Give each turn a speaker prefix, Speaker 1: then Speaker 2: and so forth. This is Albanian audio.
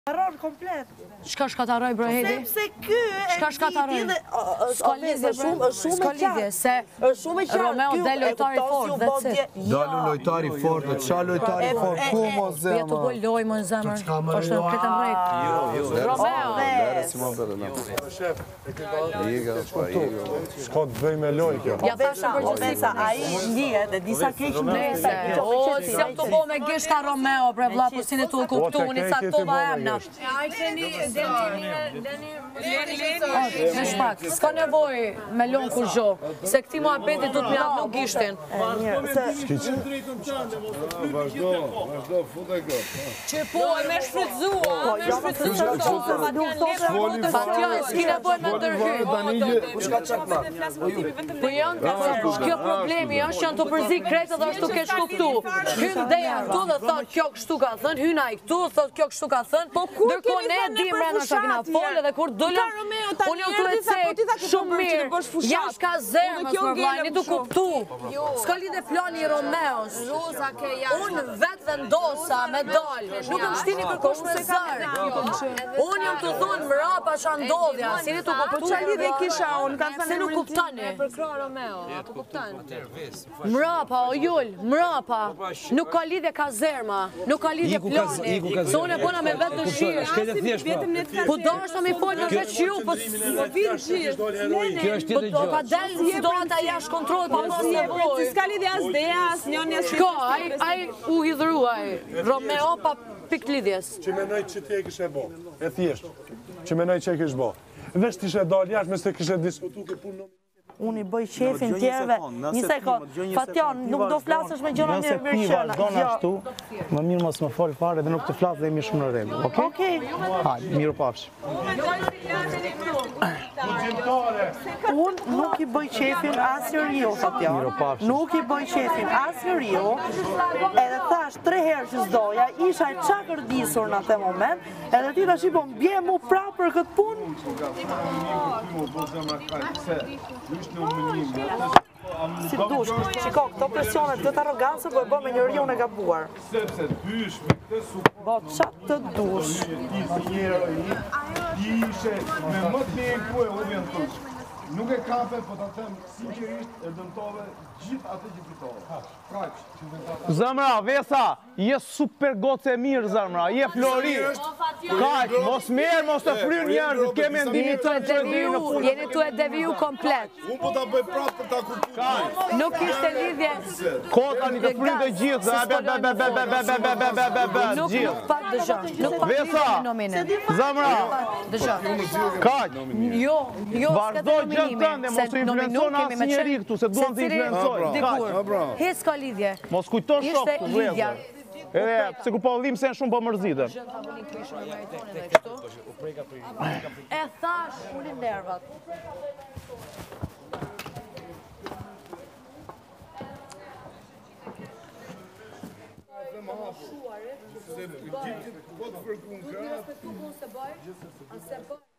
Speaker 1: Harron komplet.
Speaker 2: Çka shkataroj bre Hedi?
Speaker 1: Sepse ky
Speaker 2: Çka shkataroj?
Speaker 1: S'ka lidhje se është shumë e qartë.
Speaker 2: Romeo del lojtari fort, that's it.
Speaker 3: Dalu lojtari fort, qa lojtari fort, ku mo
Speaker 2: Je të
Speaker 3: zema?
Speaker 2: bëj loj më në zemër. Është në këtë mrejt. Romeo!
Speaker 4: Shko të bëj me loj kjo.
Speaker 2: Ja thashë përgjithësi.
Speaker 1: Ai ndihet e disa keq
Speaker 2: Nese, o, si jam të bo me gishta Romeo, bre vlla, po si në tu kuptu, unë i caktova emna. Me shpak, s'ka nevoj me lonë kur zhok, se këti mua beti du t'mi atë nuk gishtin.
Speaker 4: Vazhdo, fute kjo.
Speaker 2: Që po, me shfrytzua, Fatjan, s'ki nevoj me ndërhy. Po janë, kjo problemi është janë të përzi kretë dhe është të keq kuptu. Hynë deja këtu dhe thot kjo kështu ka thënë, hyna i këtu thot kjo kështu ka thënë, ndërko ne dim mrena që kina folë dhe kur dullëm, unë jam të e cekë shumë mirë, jash ka zemës për vlajnë, i du kuptu. S'ka lidhe plani i Romeos, unë vetë vendosa me dalë, nuk më shtini për kush me zërë. Unë jam të thonë mrapa që ndodhja, si një të kuptu. Po që lidhe kisha unë, se nuk kuptani. Mrapa, o jull, mrapa, nuk ka lidhe kazerma, nuk ka lidhe plani. Se unë e bona me vetë dëshirë. Po do është të mi folë në veç ju, po vinë gjithë. Po ka delë situata jash kontrolë, pa mos nevojë.
Speaker 5: S'ka lidhje as deja, as njënja si...
Speaker 2: Shko, aj u hidhruaj, Romeo pa pik lidhjes.
Speaker 4: Që menoj që ti e kishe bo, e thjesht. Që menoj që e kishe bo. Vesh t'ishe dalë jashtë, mes të kishe diskutu ke punë.
Speaker 1: Unë i bëj shefin tjerëve, një sekund, Fatjan, nuk do flasësh me gjëra një mirë qëna.
Speaker 6: Ashtu, më mirë mos më fol fare dhe nuk të flasë dhe jemi shumë në rregull, okay?
Speaker 1: Okej.
Speaker 6: Hajde, miru pafshi.
Speaker 1: Unë nuk i bëj qefin asnjëriu, Fatjan. Nuk i bëj qefin asnjëriu, edhe thash 3 herë që s'doja, isha e çakërdisur në atë moment, edhe ti tash i po mbje mu prapë për këtë punë. Si dush, shiko, këto presionet, këtë arogancë po e bë me njeriu e gabuar.
Speaker 4: Sepse dysh me këtë suport.
Speaker 1: Bo, qatë të dush.
Speaker 4: Ti ishe me më të mirë ku e uvjen tush. Nuk e kape, po ta them sinqerisht e dëmtove gjithë atë që fitove. Kaq.
Speaker 6: Zemra, Vesa, je super goce e mirë, Zemra, je Flori. Kaq, mos merë, mos të frynë njerëzit, ke mendimi të në fund.
Speaker 2: Jeni tu e deviju komplet.
Speaker 4: Unë po ta bëj prapë për ta kuptuar.
Speaker 2: Nuk ishte lidhje.
Speaker 6: Kota një të frynë të gjithë,
Speaker 2: Nuk pak dëgjë. Nuk pak
Speaker 6: Vesa, Zemra, kaq.
Speaker 2: Jo,
Speaker 6: Vazhdo gjënë tënde, mos të influencon asë njeri këtu, se duan të influencoj.
Speaker 2: Hes ka lidhje.
Speaker 6: Mos kujton shok
Speaker 2: Ishte
Speaker 6: të
Speaker 2: lidhja.
Speaker 6: Edhe, se ku po vëllim se në shumë po mërzitën.
Speaker 2: E thash, ulin nervat.
Speaker 4: Gjithë po të fërkun ka.